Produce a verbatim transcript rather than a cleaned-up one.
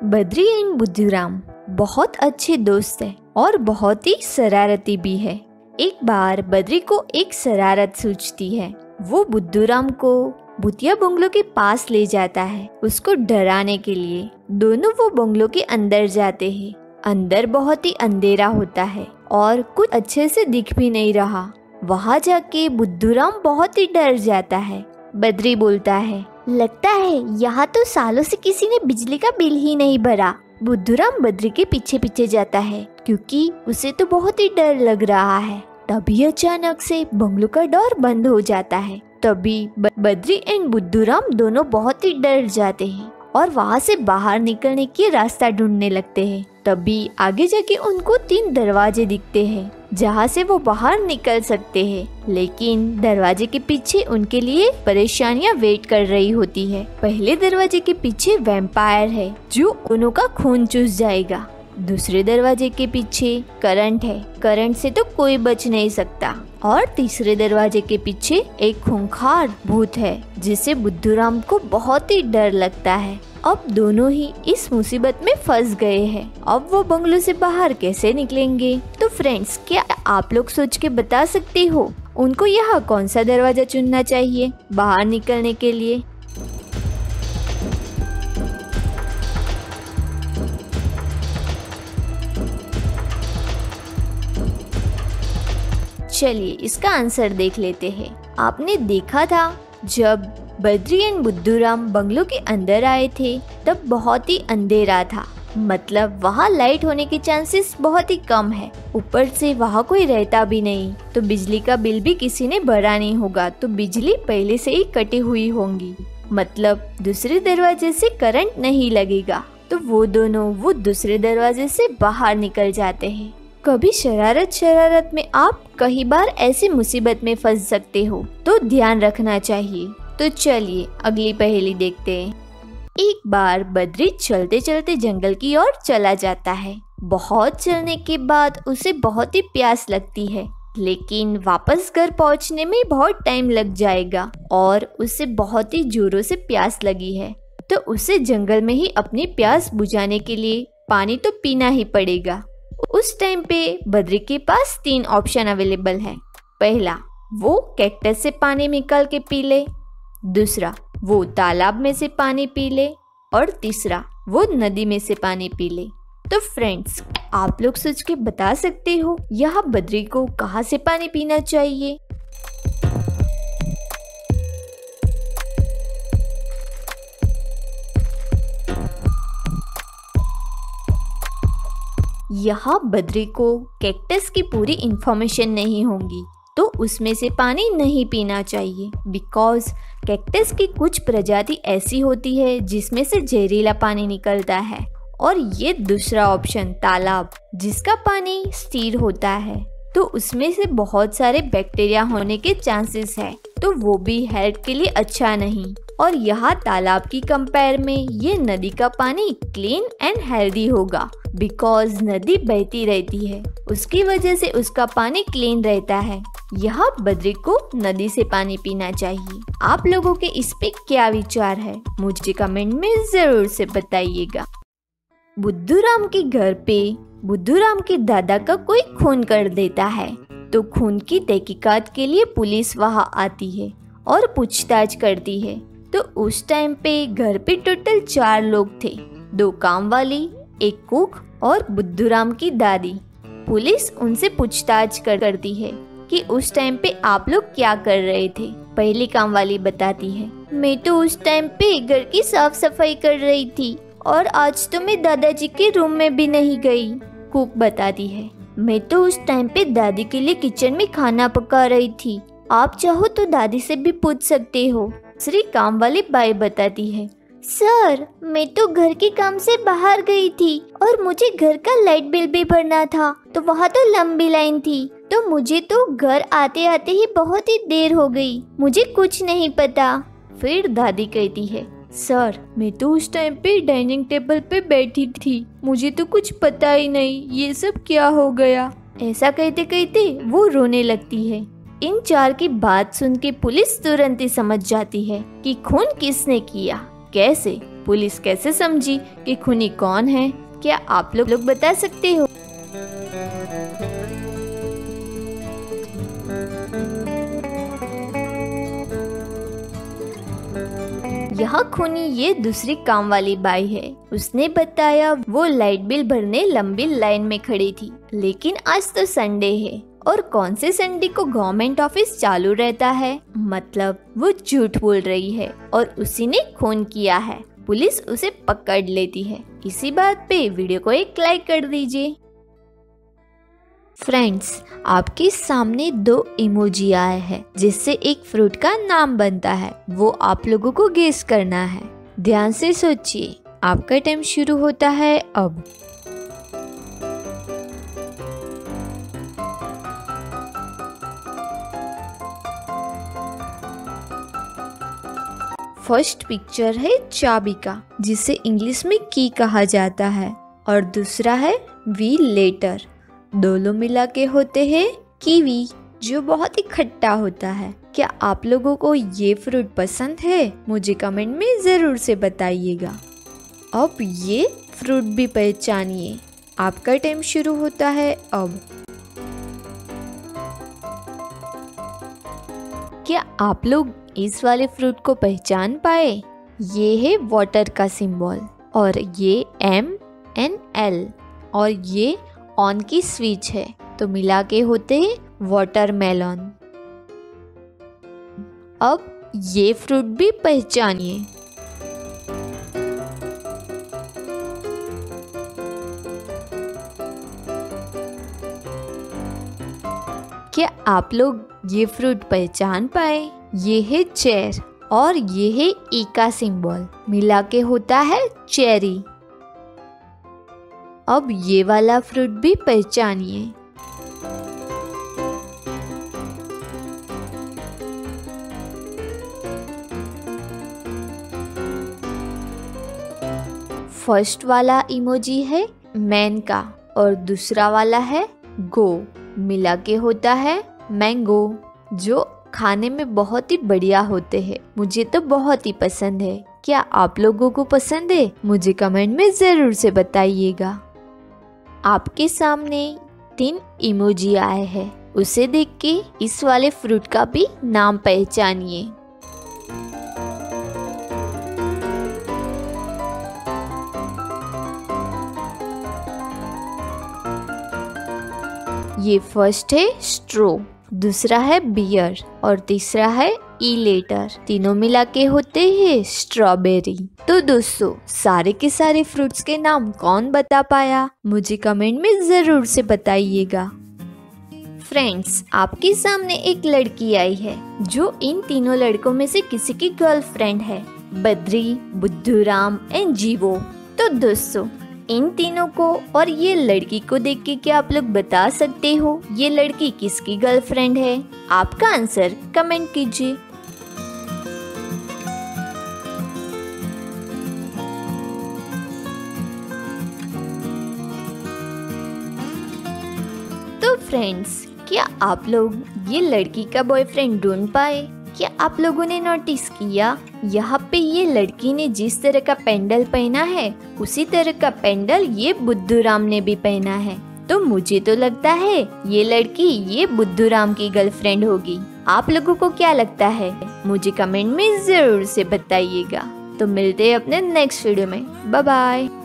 Badri and Buddhuram बहुत अच्छे दोस्त हैं और बहुत ही शरारती भी है। एक बार बद्री को एक शरारत सूझती है। वो बुद्धूराम को भूतिया बंगलों के पास ले जाता है उसको डराने के लिए। दोनों वो बंगलों के अंदर जाते हैं। अंदर बहुत ही अंधेरा होता है और कुछ अच्छे से दिख भी नहीं रहा। वहाँ जाके बुद्धूराम बहुत ही डर जाता है। बद्री बोलता है, लगता है यहाँ तो सालों से किसी ने बिजली का बिल ही नहीं भरा। बुद्धूराम बद्री के पीछे पीछे जाता है क्योंकि उसे तो बहुत ही डर लग रहा है। तभी अचानक से बंगलों का डोर बंद हो जाता है। तभी बद्री एंड बुद्धूराम दोनों बहुत ही डर जाते हैं और वहाँ से बाहर निकलने की रास्ता ढूंढने लगते हैं। तभी आगे जाके उनको तीन दरवाजे दिखते हैं जहाँ से वो बाहर निकल सकते हैं, लेकिन दरवाजे के पीछे उनके लिए परेशानियाँ वेट कर रही होती है। पहले दरवाजे के पीछे वैम्पायर है जो उन्हों का खून चूस जाएगा। दूसरे दरवाजे के पीछे करंट है, करंट से तो कोई बच नहीं सकता। और तीसरे दरवाजे के पीछे एक खूंखार भूत है जिसे बुद्धूराम को बहुत ही डर लगता है। अब दोनों ही इस मुसीबत में फंस गए हैं। अब वो बंगलों से बाहर कैसे निकलेंगे? तो फ्रेंड्स, क्या आप लोग सोच के बता सकते हो उनको यहाँ कौन सा दरवाजा चुनना चाहिए बाहर निकलने के लिए? चलिए इसका आंसर देख लेते हैं। आपने देखा था जब बद्री एंड बुद्धूराम बंगलों के अंदर आए थे तब बहुत ही अंधेरा था, मतलब वहाँ लाइट होने के चांसेस बहुत ही कम है। ऊपर से वहाँ कोई रहता भी नहीं तो बिजली का बिल भी किसी ने भरा नहीं होगा, तो बिजली पहले से ही कटी हुई होंगी, मतलब दूसरे दरवाजे से करंट नहीं लगेगा। तो वो दोनों वो दूसरे दरवाजे से बाहर निकल जाते हैं। कभी शरारत शरारत में आप कई बार ऐसी मुसीबत में फंस सकते हो, तो ध्यान रखना चाहिए। तो चलिए अगली पहेली देखते हैं। एक बार बद्री चलते चलते जंगल की ओर चला जाता है। बहुत चलने के बाद उसे बहुत ही प्यास लगती है, लेकिन वापस घर पहुंचने में बहुत टाइम लग जाएगा और उसे बहुत ही जोरों से प्यास लगी है। तो उसे जंगल में ही अपनी प्यास बुझाने के लिए पानी तो पीना ही पड़ेगा। उस टाइम पे बद्री के पास तीन ऑप्शन अवेलेबल है। पहला, वो कैक्टस से पानी निकाल के पी ले। दूसरा, वो तालाब में से पानी पी ले। और तीसरा, वो नदी में से पानी पी ले। तो फ्रेंड्स, आप लोग सोच के बता सकते हो यहाँ बद्री को कहाँ से पानी पीना चाहिए? यहाँ बद्री को कैक्टस की पूरी इंफॉर्मेशन नहीं होगी, तो उसमें से पानी नहीं पीना चाहिए, बिकॉज कैक्टस की कुछ प्रजाति ऐसी होती है जिसमें से जहरीला पानी निकलता है। और ये दूसरा ऑप्शन तालाब, जिसका पानी स्थिर होता है, तो उसमें से बहुत सारे बैक्टीरिया होने के चांसेस है, तो वो भी हेल्थ के लिए अच्छा नहीं। और यहाँ तालाब की कंपेयर में ये नदी का पानी क्लीन एंड हेल्दी होगा, बिकॉज नदी बहती रहती है, उसकी वजह से उसका पानी क्लीन रहता है। यहाँ बद्री को नदी से पानी पीना चाहिए। आप लोगों के इस पे क्या विचार है मुझे कमेंट में जरूर से बताइएगा। बुद्धूराम के घर पे बुद्धूराम के दादा का कोई खून कर देता है, तो खून की तहकीकात के लिए पुलिस वहाँ आती है और पूछताछ करती है। तो उस टाइम पे घर पे टोटल चार लोग थे, दो काम वाली, एक कुक और बुद्धूराम की दादी। पुलिस उनसे पूछताछ कर करती है कि उस टाइम पे आप लोग क्या कर रहे थे। पहली काम वाली बताती है, मैं तो उस टाइम पे घर की साफ सफाई कर रही थी और आज तो मैं दादाजी के रूम में भी नहीं गई। कुक बताती है, मैं तो उस टाइम पे दादी के लिए किचन में खाना पका रही थी, आप चाहो तो दादी से भी पूछ सकते हो। श्री काम वाली बाई बताती है, सर मैं तो घर के काम से बाहर गई थी और मुझे घर का लाइट बिल भी भरना था, तो वहाँ तो लंबी लाइन थी, तो मुझे तो घर आते आते ही बहुत ही देर हो गई, मुझे कुछ नहीं पता। फिर दादी कहती है, सर मैं तो उस टाइम पे डाइनिंग टेबल पे बैठी थी, मुझे तो कुछ पता ही नहीं ये सब क्या हो गया। ऐसा कहते कहते वो रोने लगती है। इन चार की बात सुन के पुलिस तुरंत ही समझ जाती है कि खून किसने किया, कैसे। पुलिस कैसे समझी कि खूनी कौन है? क्या आप लोग लोग बता सकते हो? यहाँ खूनी ये दूसरी काम वाली बाई है। उसने बताया वो लाइट बिल भरने लंबी लाइन में खड़ी थी, लेकिन आज तो संडे है और कौन से संडे को गवर्नमेंट ऑफिस चालू रहता है। मतलब वो झूठ बोल रही है और उसी ने खून किया है। पुलिस उसे पकड़ लेती है। इसी बात पे वीडियो को एक लाइक कर दीजिए। फ्रेंड्स, आपके सामने दो इमोजी आए हैं जिससे एक फ्रूट का नाम बनता है। वो आप लोगों को गेस करना है। ध्यान से सोचिए, आपका टाइम शुरू होता है अब। फर्स्ट पिक्चर है चाबी का, जिसे इंग्लिश में की कहा जाता है, और दूसरा है वी लेटर। दोनों मिला के होते हैं कीवी, जो बहुत ही खट्टा होता है। क्या आप लोगों को ये फ्रूट पसंद है? मुझे कमेंट में जरूर से बताइएगा। अब ये फ्रूट भी पहचानिए। आपका टाइम शुरू होता है अब। क्या आप लोग इस वाले फ्रूट को पहचान पाए? ये है वाटर का सिंबल, और ये एम एन एल, और ये ऑन की स्विच है, तो मिला के होते हैं वाटरमेलन। अब ये फ्रूट भी पहचानिए। क्या आप लोग ये फ्रूट पहचान पाए? ये है चेर, और ये है ई का सिंबल, मिला के होता है चेरी। अब ये वाला फ्रूट भी पहचानिए। फर्स्ट वाला इमोजी है मैन का, और दूसरा वाला है गो, मिला के होता है मैंगो, जो खाने में बहुत ही बढ़िया होते हैं। मुझे तो बहुत ही पसंद है। क्या आप लोगों को पसंद है? मुझे कमेंट में जरूर से बताइएगा। आपके सामने तीन इमोजी आए हैं। उसे देख के इस वाले फ्रूट का भी नाम पहचानिए। ये फर्स्ट है स्ट्रो, दूसरा है बियर, और तीसरा है ई लेटर। तीनों मिला के होते हैं स्ट्रॉबेरी। तो दोस्तों, सारे के सारे फ्रूट्स के नाम कौन बता पाया? मुझे कमेंट में जरूर से बताइएगा। फ्रेंड्स, आपके सामने एक लड़की आई है जो इन तीनों लड़कों में से किसी की गर्लफ्रेंड है, बद्री, बुद्धूराम एंड जीवो। तो दोस्तों, इन तीनों को और ये लड़की को देख के क्या आप लोग बता सकते हो ये लड़की किसकी गर्लफ्रेंड है? आपका आंसर कमेंट कीजिए। तो फ्रेंड्स, क्या आप लोग ये लड़की का बॉयफ्रेंड ढूंढ पाए? क्या आप लोगों ने नोटिस किया यहाँ पे ये लड़की ने जिस तरह का पेंडल पहना है उसी तरह का पेंडल ये बुद्धूराम ने भी पहना है। तो मुझे तो लगता है ये लड़की ये बुद्धूराम की गर्लफ्रेंड होगी। आप लोगों को क्या लगता है? मुझे कमेंट में जरूर से बताइएगा। तो मिलते हैं अपने नेक्स्ट वीडियो में। Bye bye.